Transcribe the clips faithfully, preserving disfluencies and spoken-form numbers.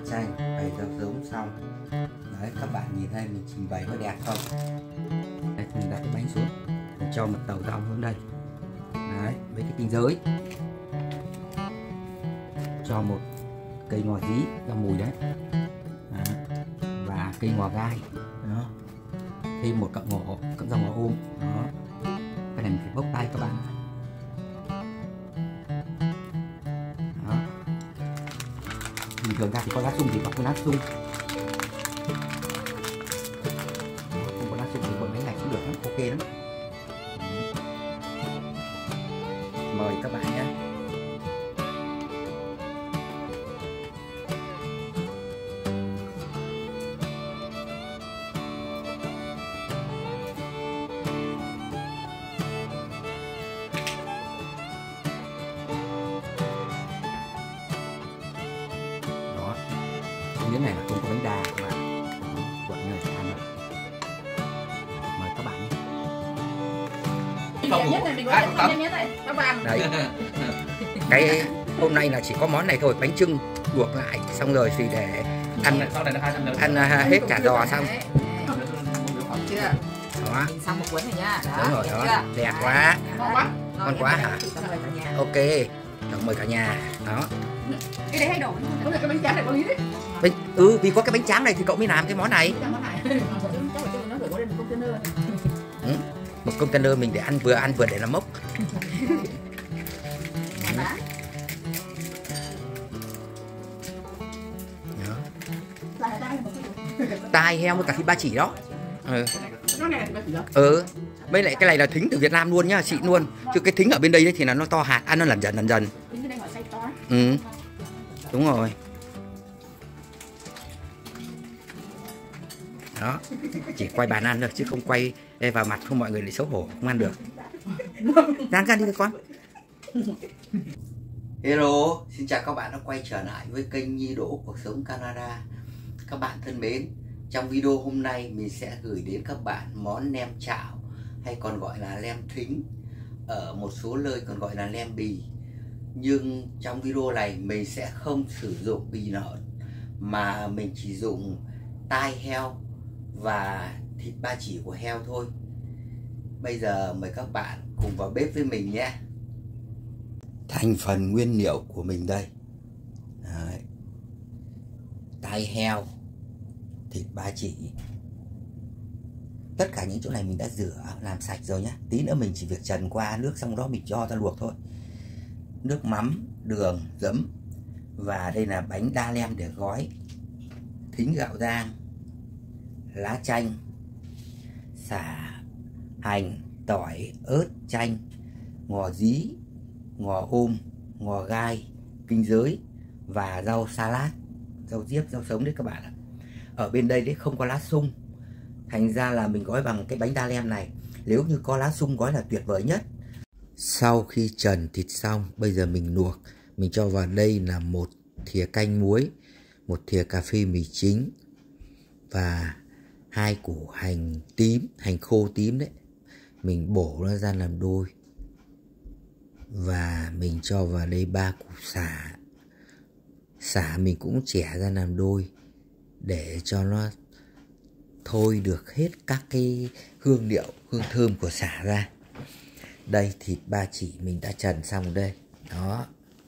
chanh, bày rau giống xong. Đấy, các bạn nhìn thấy mình trình bày có đẹp không? Đây, mình đặt cái bánh xuống, mình cho một tàu rau xuống đây. Đấy, với cái kinh giới. Cho một cây ngò dí ra mùi đấy. Đó. Và cây ngò gai. Đó. Thêm một cọng ngò, cọng rau ngò ôm. Đó. Cái này mình phải bốc tay các bạn. Đó. Bình thường ra thì có lá sung thì bọc cái lá sung. Không có lá sung thì bột bánh này cũng được lắm, ok lắm. Mời các bạn nhé. Miếng này là không có bánh đa mà quận người sẽ ăn rồi. Mời các bạn nhé. Đấy. Cái hôm nay là chỉ có món này thôi, bánh chưng luộc lại xong rồi thì để ăn ăn hết cả giò xong. Đó. Xong một cuốn rồi nha. Đó, đúng rồi đó, chưa? Đẹp quá. Ngon quá. Ngon quá hả? Ok, chào mời cả nhà. Đó. Cái đấy hay đổi, có cái bánh tráng này có lý đấy. Bánh, ừ, vì có cái bánh tráng này thì cậu mới làm cái món này. Ừ, một container mình để ăn vừa ăn vừa để làm mốc. Tai heo với cả thịt ba chỉ đó. Ừ. Ừ. Với lại cái này là thính từ Việt Nam luôn nhá, xịn luôn. Chứ cái thính ở bên đây đấy thì là nó to hạt, ăn nó lần dần lần dần. Ừ. Đúng rồi. Đó. Chỉ quay bàn ăn được chứ không quay vào mặt không mọi người lại xấu hổ không ăn được. Dán ra đi thôi con. Hello, xin chào các bạn đã quay trở lại với kênh Nhi Đỗ Cuộc Sống Canada. Các bạn thân mến, trong video hôm nay mình sẽ gửi đến các bạn món nem chạo hay còn gọi là nem thính, ở một số nơi còn gọi là nem bì. Nhưng trong video này mình sẽ không sử dụng bì lợn mà mình chỉ dùng tai heo và thịt ba chỉ của heo thôi. Bây giờ mời các bạn cùng vào bếp với mình nhé. Thành phần nguyên liệu của mình đây. Đấy. Tai heo, thịt ba chỉ. Tất cả những chỗ này mình đã rửa làm sạch rồi nhé. Tí nữa mình chỉ việc trần qua nước xong đó mình cho ra luộc thôi. Nước mắm, đường, giấm. Và đây là bánh đa lem để gói. Thính gạo rang, lá chanh, sả, hành, tỏi, ớt, chanh, ngò dí, ngò ôm, ngò gai, kinh giới và rau salad, rau diếp, rau sống đấy các bạn ạ. Ở bên đây đấy không có lá sung, thành ra là mình gói bằng cái bánh đa lem này. Nếu như có lá sung gói là tuyệt vời nhất. Sau khi trần thịt xong, bây giờ mình luộc. Mình cho vào đây là một thìa canh muối, một thìa cà phê mì chính và hai củ hành tím, hành khô tím đấy. Mình bổ nó ra làm đôi. Và mình cho vào đây ba củ sả. Sả mình cũng chẻ ra làm đôi để cho nó thôi được hết các cái hương liệu, hương thơm của sả ra. Đây thịt ba chỉ mình đã trần xong đây. Đó.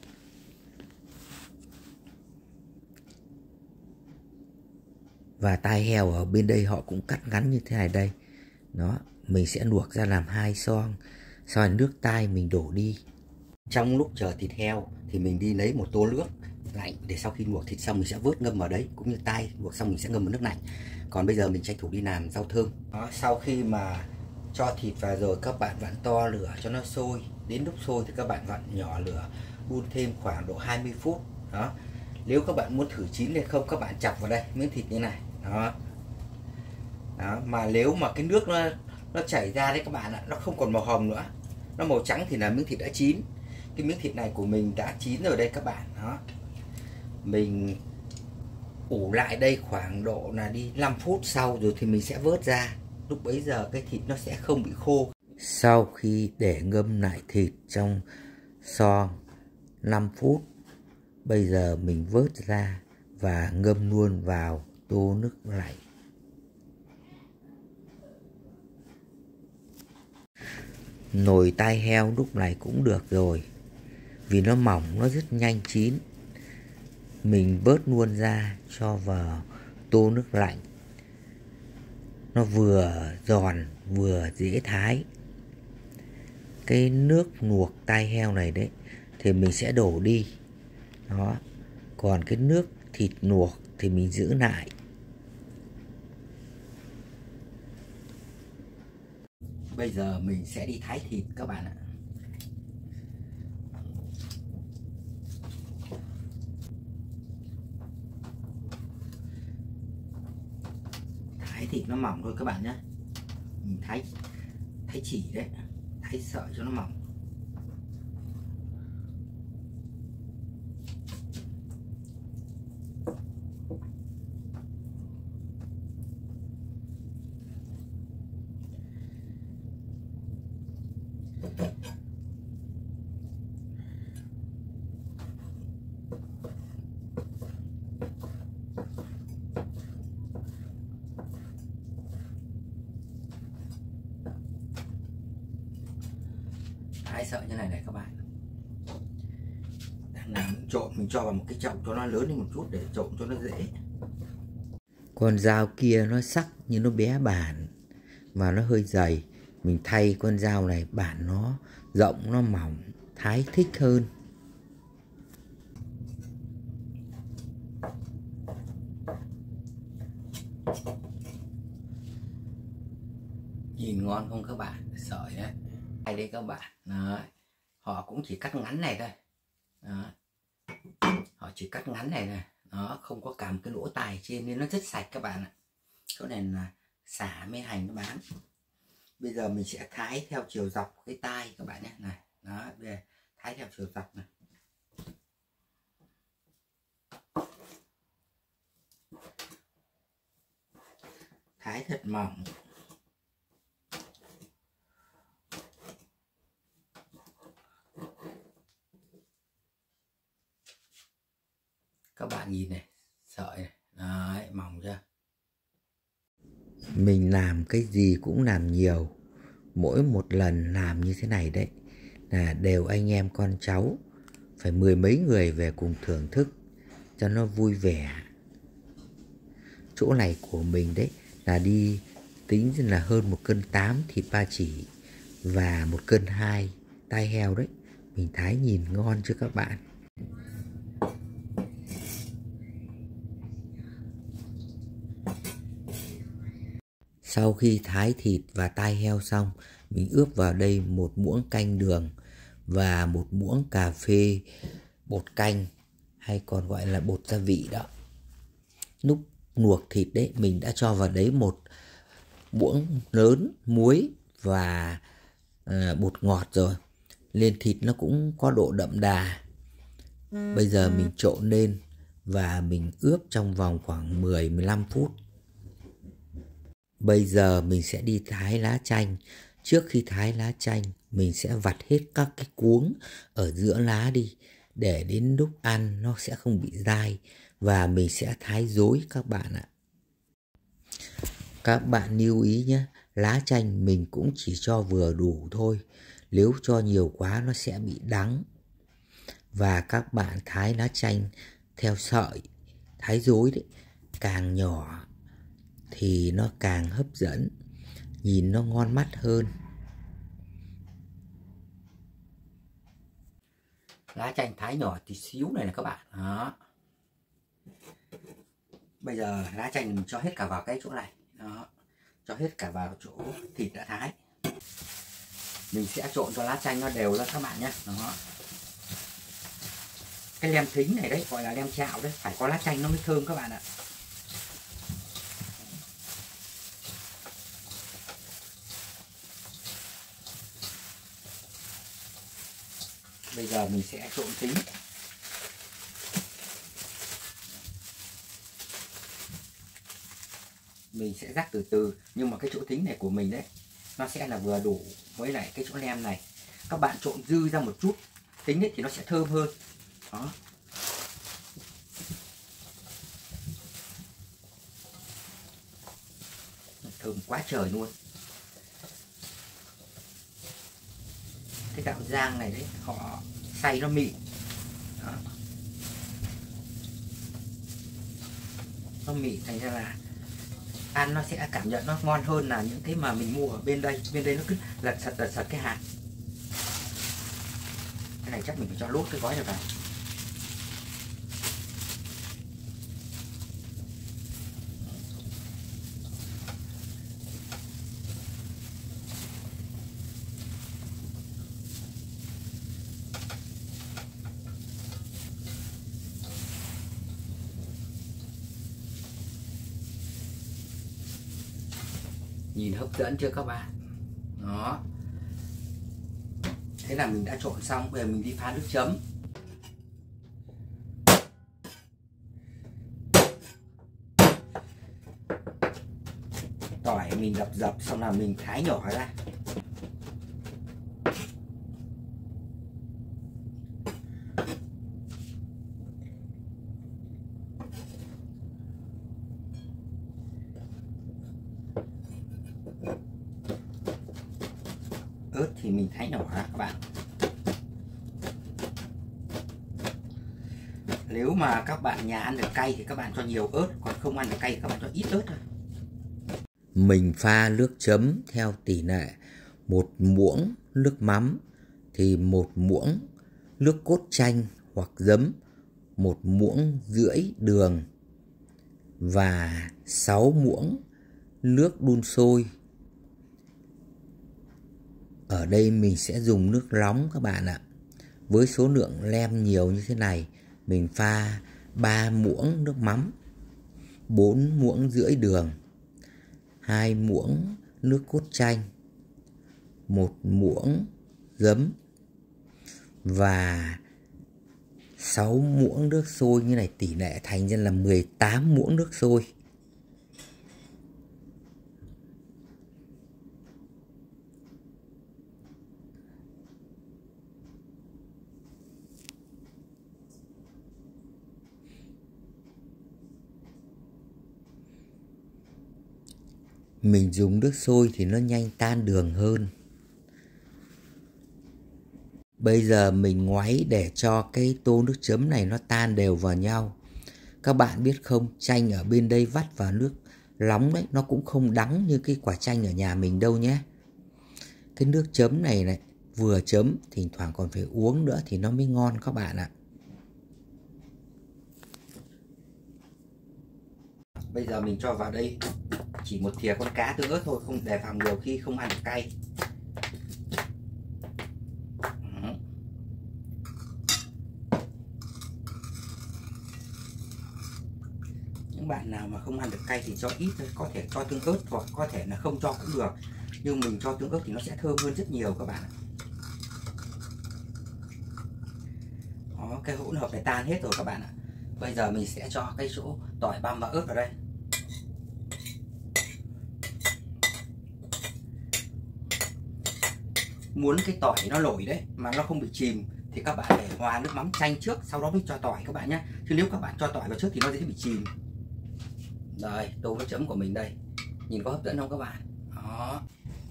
Và tai heo ở bên đây họ cũng cắt ngắn như thế này đây. Đó, mình sẽ luộc ra làm hai xoong. Sau đó nước tai mình đổ đi. Trong lúc chờ thịt heo thì mình đi lấy một tô nước lạnh để sau khi luộc thịt xong mình sẽ vớt ngâm vào đấy, cũng như tai luộc xong mình sẽ ngâm vào nước lạnh. Còn bây giờ mình tranh thủ đi làm rau thơm. Đó, sau khi mà cho thịt vào rồi các bạn vặn to lửa cho nó sôi. Đến lúc sôi thì các bạn vặn nhỏ lửa, đun thêm khoảng độ hai mươi phút. Đó. Nếu các bạn muốn thử chín hay không các bạn chọc vào đây miếng thịt như này. Đó. Đó. Mà nếu mà cái nước nó nó chảy ra đấy các bạn ạ, nó không còn màu hồng nữa, nó màu trắng thì là miếng thịt đã chín. Cái miếng thịt này của mình đã chín rồi đây các bạn. Đó. Mình ủ lại đây khoảng độ là đi năm phút sau rồi thì mình sẽ vớt ra. Lúc bấy giờ cái thịt nó sẽ không bị khô. Sau khi để ngâm lại thịt trong xoong năm phút, bây giờ mình vớt ra và ngâm luôn vào tô nước lạnh. Nồi tai heo lúc này cũng được rồi, vì nó mỏng, nó rất nhanh chín. Mình bớt luôn ra cho vào tô nước lạnh. Nó vừa giòn vừa dễ thái. Cái nước luộc tai heo này đấy thì mình sẽ đổ đi. Đó. Còn cái nước thịt luộc thì mình giữ lại. Bây giờ mình sẽ đi thái thịt các bạn ạ. Thái thịt nó mỏng thôi các bạn nhé. Mình thái thái chỉ đấy, thái sợi cho nó mỏng. Thái sợi như này này các bạn. Đang làm trộn, mình cho vào một cái chậu cho nó lớn lên một chút để trộn cho nó dễ. Con dao kia nó sắc nhưng nó bé bản và nó hơi dày. Mình thay con dao này bản nó rộng, nó mỏng, thái thích hơn. Nhìn ngon không các bạn? Sợi đấy. Đây đây các bạn. Đó. Họ cũng chỉ cắt ngắn này thôi. Đó. Họ chỉ cắt ngắn này này. Nó không có cả một cái lỗ tai trên nên nó rất sạch các bạn ạ. Chỗ này là xả mới hành nó bán. Bây giờ mình sẽ thái theo chiều dọc cái tai các bạn nhé. Này. Đó. Bây giờ thái theo chiều dọc này. Thái thật mỏng. Các bạn nhìn này, sợi này, đấy, mỏng chưa? Mình làm cái gì cũng làm nhiều. Mỗi một lần làm như thế này đấy là đều anh em con cháu, phải mười mấy người về cùng thưởng thức cho nó vui vẻ. Chỗ này của mình đấy là đi tính là hơn một cân tám thịt ba chỉ và một cân hai tai heo đấy. Mình thái nhìn ngon chưa các bạn? Sau khi thái thịt và tai heo xong, mình ướp vào đây một muỗng canh đường và một muỗng cà phê bột canh hay còn gọi là bột gia vị đó. Lúc luộc thịt đấy mình đã cho vào đấy một muỗng lớn muối và à, bột ngọt rồi. Lên thịt nó cũng có độ đậm đà. Bây giờ mình trộn lên và mình ướp trong vòng khoảng mười đến mười lăm phút. Bây giờ mình sẽ đi thái lá chanh. Trước khi thái lá chanh, mình sẽ vặt hết các cái cuống ở giữa lá đi, để đến lúc ăn nó sẽ không bị dai. Và mình sẽ thái rối các bạn ạ. Các bạn lưu ý nhé, lá chanh mình cũng chỉ cho vừa đủ thôi. Nếu cho nhiều quá nó sẽ bị đắng. Và các bạn thái lá chanh theo sợi, thái rối đấy, càng nhỏ thì nó càng hấp dẫn, nhìn nó ngon mắt hơn. Lá chanh thái nhỏ tí xíu này là các bạn. Đó. Bây giờ lá chanh mình cho hết cả vào cái chỗ này. Đó. Cho hết cả vào chỗ thịt đã thái. Mình sẽ trộn cho lá chanh nó đều ra các bạn nhé. Đó. Cái lem thính này đấy, gọi là lem chạo đấy, phải có lá chanh nó mới thơm các bạn ạ. Bây giờ mình sẽ trộn thính. Mình sẽ rắc từ từ, nhưng mà cái chỗ thính này của mình đấy nó sẽ là vừa đủ với lại cái chỗ lem này. Các bạn trộn dư ra một chút thính ấy thì nó sẽ thơm hơn. Đó. thơm quá trời luôn. Cái gạo rang này đấy họ xay nó mịn. Đó. Nó mịn thành ra là ăn nó sẽ cảm nhận nó ngon hơn là những cái mà mình mua ở bên đây. Bên đây nó cứ lật sật lật sật cái hạt. Cái này chắc mình phải cho lốt cái gói này vào. Nhìn hấp dẫn chưa các bạn? Đó. Thế là mình đã trộn xong, bây giờ mình đi pha nước chấm. Tỏi mình đập dập xong là mình thái nhỏ ra. Ớt thì mình thái nhỏ ra các bạn. Nếu mà các bạn nhà ăn được cay thì các bạn cho nhiều ớt, còn không ăn được cay thì các bạn cho ít ớt thôi. Mình pha nước chấm theo tỷ lệ một muỗng nước mắm thì một muỗng nước cốt chanh hoặc giấm, một muỗng rưỡi đường và sáu muỗng nước đun sôi. Ở đây mình sẽ dùng nước nóng các bạn ạ. Với số lượng lem nhiều như thế này, mình pha ba muỗng nước mắm, bốn muỗng rưỡi đường, hai muỗng nước cốt chanh, một muỗng giấm và sáu muỗng nước sôi như này, tỷ lệ thành ra là mười tám muỗng nước sôi. Mình dùng nước sôi thì nó nhanh tan đường hơn. Bây giờ mình ngoáy để cho cái tô nước chấm này nó tan đều vào nhau. Các bạn biết không, chanh ở bên đây vắt vào nước nóng đấy, nó cũng không đắng như cái quả chanh ở nhà mình đâu nhé. Cái nước chấm này này, vừa chấm, thỉnh thoảng còn phải uống nữa thì nó mới ngon các bạn ạ. Bây giờ mình cho vào đây chỉ một thìa con cá tương ớt thôi, không đề phòng nhiều khi không ăn được cay. Những bạn nào mà không ăn được cay thì cho ít thôi, có thể cho tương ớt hoặc có thể là không cho cũng được. Nhưng mình cho tương ớt thì nó sẽ thơm hơn rất nhiều các bạn ạ. Đó, cái hỗn hợp này tan hết rồi các bạn ạ. Bây giờ mình sẽ cho cái chỗ tỏi băm và ớt vào đây. Muốn cái tỏi nó nổi đấy mà nó không bị chìm thì các bạn để hòa nước mắm chanh trước, sau đó mới cho tỏi các bạn nhé. Chứ nếu các bạn cho tỏi vào trước thì nó dễ bị chìm. Rồi, tô nước chấm của mình đây. Nhìn có hấp dẫn không các bạn? Đó.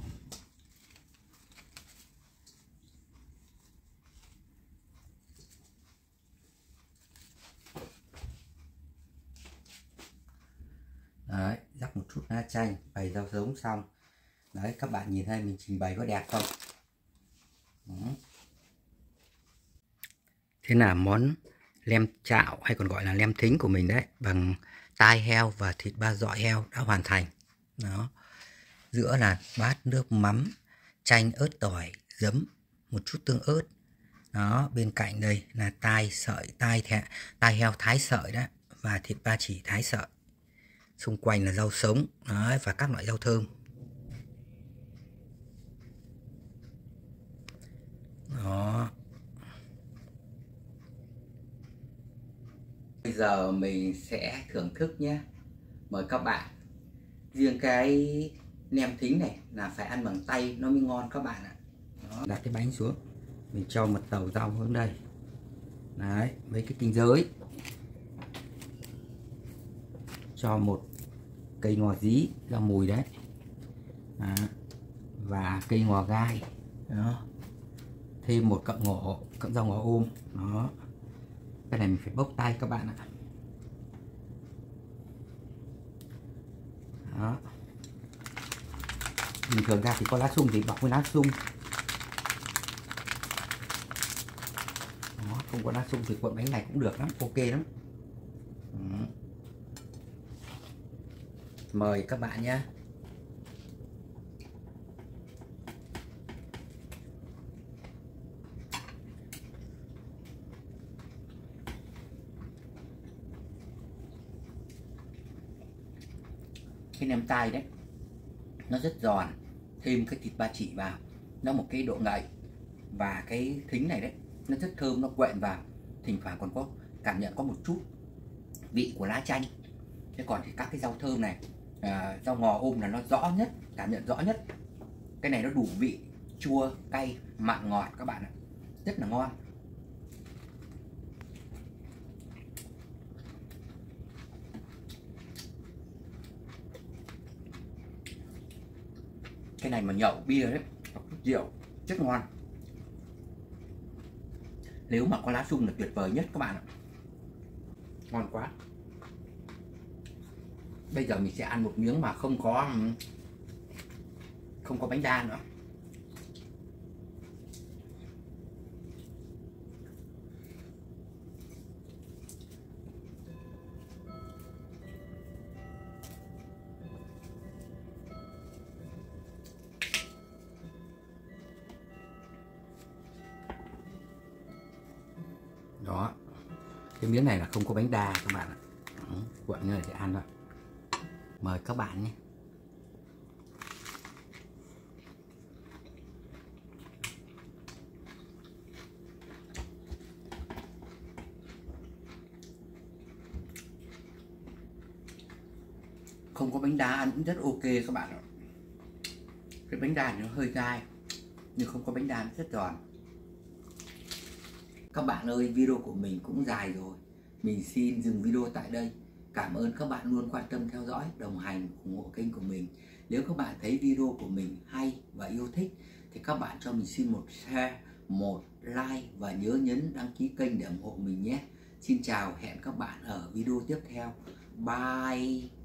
Đấy, rắc một chút lá chanh, bày rau sống xong. Đấy, các bạn nhìn thấy mình trình bày có đẹp không? Đó. Thế là món lem chạo hay còn gọi là lem thính của mình đấy, bằng tai heo và thịt ba dọi heo đã hoàn thành. Đó. Giữa là bát nước mắm, chanh, ớt, tỏi, giấm, một chút tương ớt. Đó, bên cạnh đây là tai sợi, tai thẹ, tai heo thái sợi đó và thịt ba chỉ thái sợi. Xung quanh là rau sống đấy, và các loại rau thơm. Đó. Bây giờ mình sẽ thưởng thức nhé. Mời các bạn. Riêng cái nem thính này là phải ăn bằng tay nó mới ngon các bạn ạ. Đó. Đặt cái bánh xuống, mình cho mật tàu rau hướng đây. Đấy, với cái kinh giới. Cho một cây ngò dí, rau mùi đấy. Đó. Và cây ngò gai. Đó. Thêm một cọng ngò, cọng rau ngò ôm. Đó. Cái này mình phải bốc tay các bạn ạ. Đó. Bình thường ra thì có lá sung thì bọc với lá sung. Đó. Không có lá sung thì cuộn bánh này cũng được lắm, ok lắm. Đó. Mời các bạn nhé. Cái nem tai đấy nó rất giòn, thêm cái thịt ba chỉ vào nó một cái độ ngậy, và cái thính này đấy nó rất thơm, nó quện vào, thỉnh thoảng còn có cảm nhận có một chút vị của lá chanh. Thế còn thì các cái rau thơm này, à, rau ngò ôm là nó rõ nhất, cảm nhận rõ nhất. Cái này nó đủ vị chua, cay, mặn, ngọt các bạn ạ, rất là ngon. Cái này mà nhậu bia đấy, hoặc rượu rất ngon. Nếu mà có lá sung là tuyệt vời nhất các bạn ạ, ngon quá. Bây giờ mình sẽ ăn một miếng mà không có không có bánh đa nữa. Đó, cái miếng này là không có bánh đa các bạn ạ, cuộn như này để ăn thôi. Mời các bạn nhé. Không có bánh đa ăn cũng rất ok các bạn ạ. Cái bánh đa nó hơi dai, nhưng không có bánh đa nó rất giòn. Các bạn ơi, video của mình cũng dài rồi, mình xin dừng video tại đây. Cảm ơn các bạn luôn quan tâm theo dõi, đồng hành, ủng hộ kênh của mình. Nếu các bạn thấy video của mình hay và yêu thích thì các bạn cho mình xin một share, một like và nhớ nhấn đăng ký kênh để ủng hộ mình nhé. Xin chào, hẹn các bạn ở video tiếp theo. Bye.